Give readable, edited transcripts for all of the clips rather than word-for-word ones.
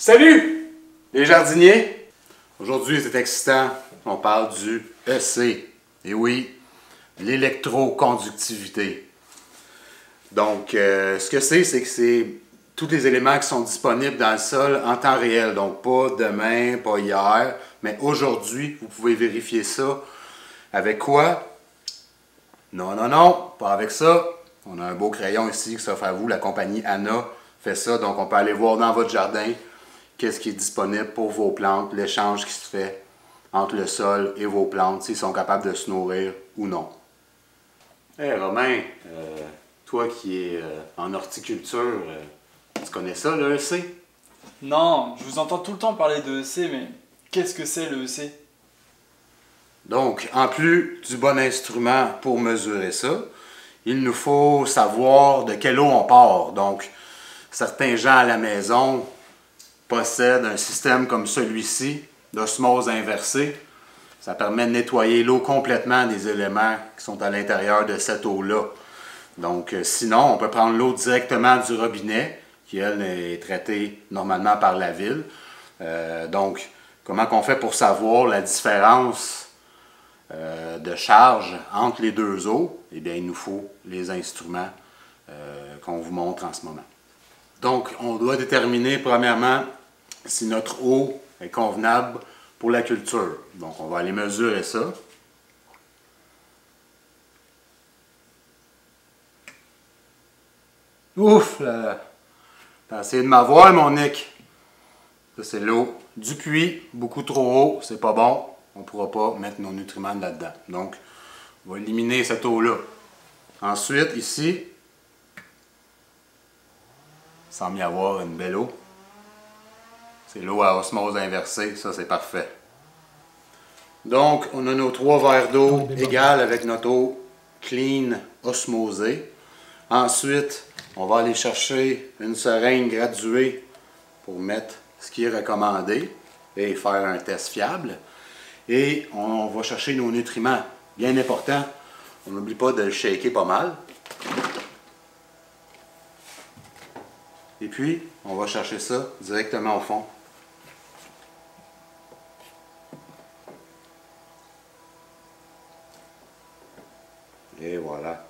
Salut les jardiniers! Aujourd'hui c'est excitant, on parle du EC. Et oui, l'électroconductivité. Donc ce que c'est que c'est tous les éléments qui sont disponibles dans le sol en temps réel. Donc pas demain, pas hier, mais aujourd'hui, vous pouvez vérifier ça. Avec quoi? Non, pas avec ça. On a un beau crayon ici qui s'offre à vous. La compagnie Anna fait ça. Donc on peut aller voir dans votre jardin qu'est-ce qui est disponible pour vos plantes, l'échange qui se fait entre le sol et vos plantes, s'ils sont capables de se nourrir ou non. Hey Romain, toi qui es en horticulture, tu connais ça, le EC? Non, je vous entends tout le temps parler de EC, mais qu'est-ce que c'est le EC? Donc, en plus du bon instrument pour mesurer ça, il nous faut savoir de quelle eau on part. Donc, certains gens à la maison possèdent un système comme celui-ci, d'osmose inversée. Ça permet de nettoyer l'eau complètement des éléments qui sont à l'intérieur de cette eau-là. Donc, sinon, on peut prendre l'eau directement du robinet, qui, elle, est traitée normalement par la ville. Donc, comment on fait pour savoir la différence de charge entre les deux eaux? Eh bien, il nous faut les instruments qu'on vous montre en ce moment. Donc, on doit déterminer premièrement si notre eau est convenable pour la culture. Donc, on va aller mesurer ça. Ouf! T'as essayé de m'avoir, mon Nick. Ça, c'est l'eau du puits. Beaucoup trop haut, c'est pas bon. On ne pourra pas mettre nos nutriments là-dedans. Donc, on va éliminer cette eau-là. Ensuite, ici, il semble y avoir une belle eau. C'est l'eau à osmose inversée. Ça, c'est parfait. Donc, on a nos 3 verres d'eau égales avec notre eau clean osmosée. Ensuite, on va aller chercher une seringue graduée pour mettre ce qui est recommandé et faire un test fiable. Et on va chercher nos nutriments. Bien important, on n'oublie pas de le shaker pas mal. Et puis, on va chercher ça directement au fond. Et voilà.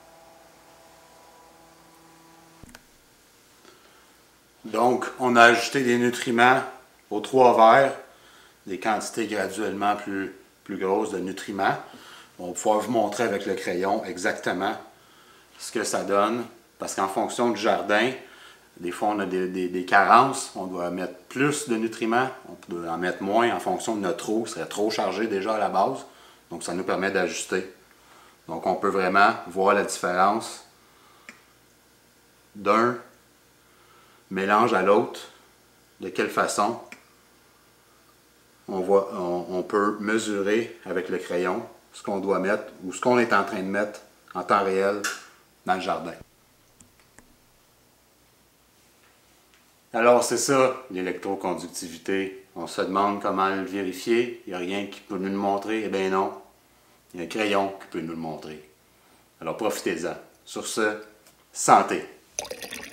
Donc, on a ajouté des nutriments aux 3 verres, des quantités graduellement plus grosses de nutriments. On va pouvoir vous montrer avec le crayon exactement ce que ça donne, parce qu'en fonction du jardin, des fois on a des carences, on doit mettre plus de nutriments, on peut en mettre moins en fonction de notre eau, qui serait trop chargé déjà à la base, donc ça nous permet d'ajuster. Donc on peut vraiment voir la différence d'un mélange à l'autre, de quelle façon on peut mesurer avec le crayon ce qu'on doit mettre ou ce qu'on est en train de mettre en temps réel dans le jardin. Alors c'est ça l'électroconductivité. On se demande comment le vérifier. Il n'y a rien qui peut nous le montrer. Eh bien non, il y a un crayon qui peut nous le montrer. Alors profitez-en. Sur ce, santé!